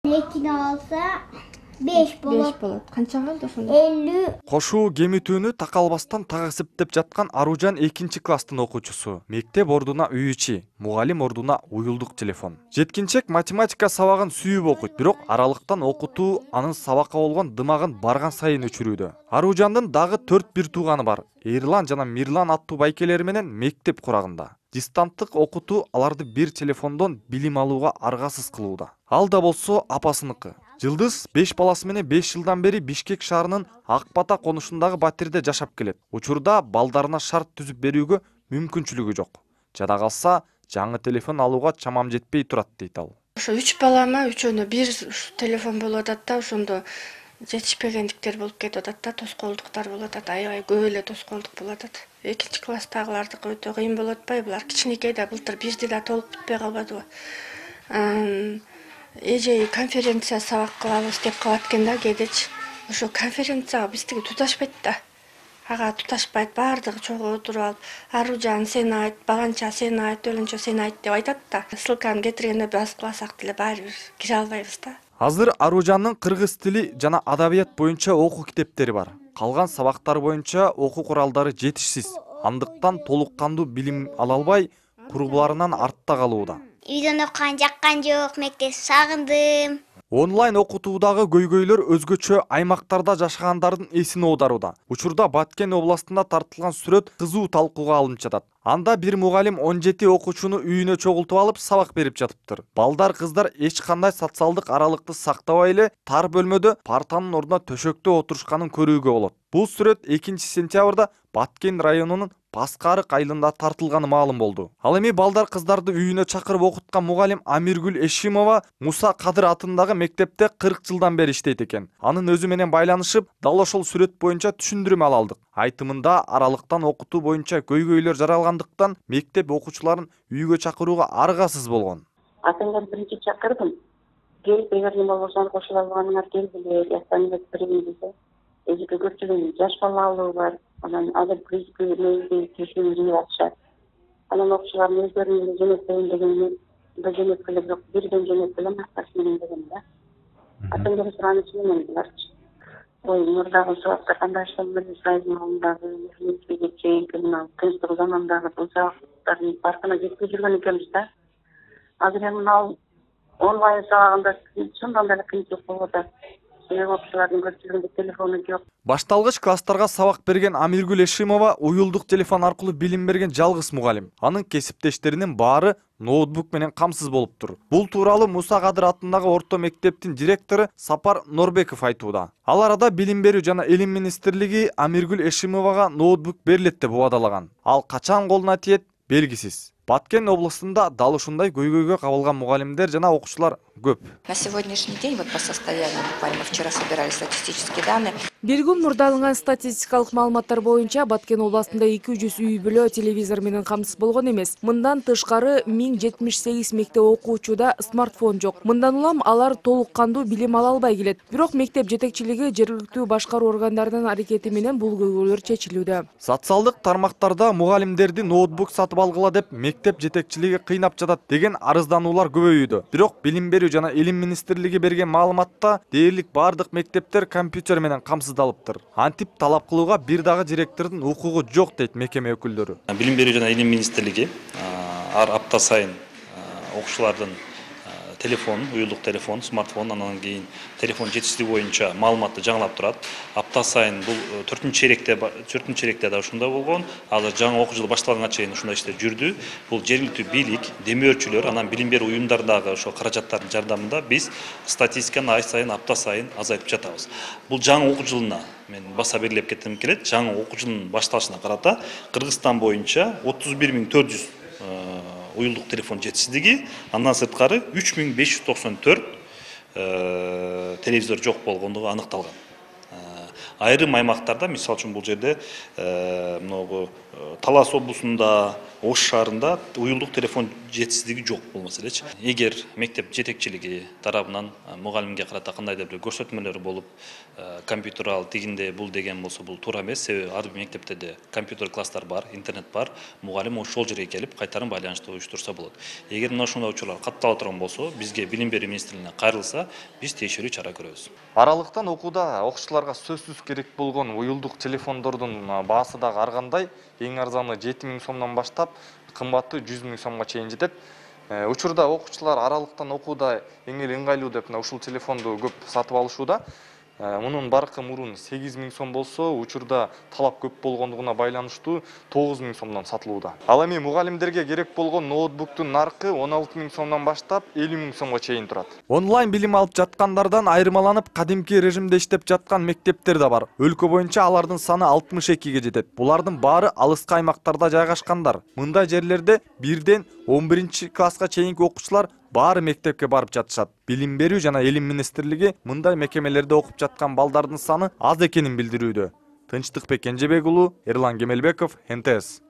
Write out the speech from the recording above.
Lekин alsa 5 болот. Канча калды ошондо? 50. Кошуу кемитүүнү такалбастан так эсептеп жаткан Аружан 2-класстын окуучусу. Мектеп ордуна үй ичи, мугалим ордуна уюлдук телефон. Жеткинчек математика сабагын сүйүп окуйт, бирок аралыктан окутуу анын сабакка болгон дымагын барган сайын өчүрүүдө. Аружандын дагы 4 бир тууганы бар. Эрлан жана Мирлан аттуу байкелери менен мектеп курагында. Дистанттык окутуу аларды бир телефондон билим алууга аргасыз кылууда. Ал да болсо апасыныкы. Жылдыз 5 баласы менен 5 жылдан бери Бишкек шаарынын Ак Бата конушундагы батирде жашап келет. Учурда балдарына шарт түзүп берүүгө мүмкүнчүлүгү жок. Жада калса жаңы телефон алууга чамам жетпей турат дейт ал. Ошо 3 балама үчөөнө бир телефон болуп атат да, ошондо жетишпегендиктер болуп кетип атат да, тоскоолдуктар болуп атат, аябай көп эле тоскоолдук болуп атат. 2-класстагылардыкы өтө кыйын болуп атпайбы? Булар кичинекей да, былтыр бирди да толук бүтпөй калбадыбы? Эже конференция сабак кылабыз деп калат экен да кээдечи. Ошо конференцияга биздики туташпайт да. Ага туташпайт, баардыгы чогуу отуруп алып, Аружан сен айт, баланча сен айт, өлөнчө сен айт деп айтат да. Ссылканы кетиргенде басып калсак деле баары бир кире албайбыз да. Азыр Аружандын кыргыз тили жана адабият боюнча окуу китептери бар. Калган сабактар боюнча окуу куралдары жетишсиз. Андыктан толук кандуу билим ала албай, курбуларынан артта калууда. Үйдөн окуган жаккан жок, мектеп сагындым. Онлайн окутуудагы көйгөйлөр өзгөчө аймактарда жашагандардын эсин оодарууда. Учурда Баткен областында тартылган сүрөт кызуу талкууга алынып жатат. Анда бир мугалим 17 окуучуну үйүнө чогултуп алып сабак берип жатыптыр. Балдар, кыздар эч кандай социалдык аралыкты сактабай эле тар бөлмөдө партанын ордуна төшөктө отурушканын көрүүгө болот. Бул сүрөт 2-сентябрда Баткен районунун Паскарык айылында тартылганы маалым болду. Ал эми балдар, кыздарды үйүнө чакырып окуткан мугалим Амиргүл Эшимова Муса Кадыр атындагы мектепте 40 жылдан бери иштейт экен. Анын өзү менен байланышып, дал ошол сүрөт боюнча түшүндүрмө ала алдык. Айтымында аралыктан окутуу боюнча көйгөйлөр жаралгандыктан мектеп окуучуларын үйгө чакырууга аргасыз болгон. Атаңдан биринчи чакырдым. Келип, эгер неме болсо кошула алганыңар келгиле, жастан бериңиз. Эжеке көпчүлүгүнүн жаш балалары бар. Анан азыр призипи мейли түшүндүрүп атышат. Анан окуучулардын өздөрүнүн жөнөтпөйүн дегенин жөнөткөлөр жок, бирден жөнөткөлөр макташ менен деген да. Атаңдан суранышы менен буларчы. Ой, мурдагы сабакта кандай иштелмедиңиз, сайдын алдындагы мектепке чейинки мына тынчтык замандагы бул сабактардын паркына жетпей жүргөн экенбиз да. Азыр эми мына онлайн сабагында чындан деле кыйынчылык болуп атат. Окуучулардын көпчүлүгүндө телефону жок. Башталгыч класстарга сабак берген Амиргүл Эшимова уюлдук телефон аркылуу билим берген жалгыз мугалим. Анын кесиптештеринин баары ноутбук менен камсыз болуптур. Бул тууралуу Муса Кадыр атындагы орто мектептин директору Сапар Норбеков айтууда. Ал арада Билим берүү жана Илим министрлиги Амиргүл Эшимовага ноутбук берилет деп убадалаган. Ал качан колуна тиет белгисиз. Баткен областында дал ушундай көйгөйгө кабылган мугалимдер жана окуучулар көп. На сегодняшний день, вот по состоянию, буквально мы вчера собирали статистические данные. Бир күн мурда алынган статистикалык маалыматтар боюнча Баткен областында 200 үй бүлө телевизор менен камсыз болгон эмес. Мындан тышкары 1078 мектеп окуучуда смартфон жок. Мындан улам алар толук кандуу билим ала албай келет. Бирок мектеп жетекчилиги жергиликтүү башкаруу органдарынын аракети менен бул көйгөйлөр чечилүүдө. Социалдык тармактарда мугалимдерди ноутбук сатып алгыла деп мектеп жетекчилиги кыйнап жатат деген арыздануулар көбөйүүдө. Бирок Билим берүү жана Илим министрлиги берген маалыматта дээрлик бардык мектептер компьютер менен камсыздалыптыр. Антип талап кылууга бир дагы директордун укугу жок дейт мекеме өкүлдөрү. Билим берүү жана Илим министрлиги ар апта сайын окуучулардын телефон, уюлдук телефон, смартфон, анан кийин телефон жетишсиздиги боюнча маалыматты жаңылап турат. Апта сайын бул 4-чейректе да ушундай болгон. Азыр жаңы окуу жылы башталганга чейин ушундай иштер жүрдү. Бул жергиликтүү бийлик, демөөрчүлөр, анан билим берүү уюмдарындагы ошо каражаттардын жардамында биз статистиканы ай сайын, апта сайын азайтып жатабыз. Бул жаңы окуу жылына мен баса белгилеп кетким келет. Жаңы окуу жылынын башталышына карата Кыргызстан боюнча 31400 уюлдук телефон жетишсиздиги, андан сырткары 3594 телевизор жок болгондугу аныкталган. Айрым аймактарда, мисалы үчүн бул жерде могу Талас облусунда, Ош шаарында уюлдук телефон жетишсиздиги жок болмосо элечи. Эгер мектеп жетекчилиги тарабынан мугалимге карата кандайдыр бир көрсөтмөлөр болуп, компьютер ал тигинде бул деген болсо, бул туура эмес. Себеби ар бир мектепте компьютер класстар бар, интернет бар. Мугалим ошол жерге келип кайтарым байланышты уюштурса болот. Эгер мына ушундай учурлар каттала турган болсо, бизге билим берүү министрлигине кайрылса, биз тиешелүү чара көрөбүз. Аралыктан окууда окуучуларга сөзсүз керек болгон уюлдук телефондордун баасы дагы ар кандай. Эң арзаны 7000 сомдон баштап, кымбаты 100 000 сомго чейин жетет. Учурда окуучулар аралыктан окууда эң эле ыңгайлуу деп ушул телефонду көп сатып алышууда. Мунун баркы мурун 8 000 сом болсо, учурда талап көп болгондугуна байланыштуу 9 000 сомдон сатылууда. Ал эми мугалимдерге керек болгон ноутбуктун наркы 16 000 сомдон баштап 50 000 сомго чейин турат. Онлайн билим алып жаткандардан айырмаланып, кадимки режимде иштеп жаткан мектептер да бар. Өлкө боюнча алардын саны 62ге жетет. Булардын баары алыскы аймактарда жайгашкандар. Мындай жерлерде 1ден 11-класска чейинки окуучулар баары мектепке барып жатышат. Билим берүү жана элим министрлиги мындай мекемелерде окуп жаткан балдардын саны аз экенин билдирүүдө. Тынчтыкбек Кенжебек уулу, Эрлан Кемелбеков, НТС.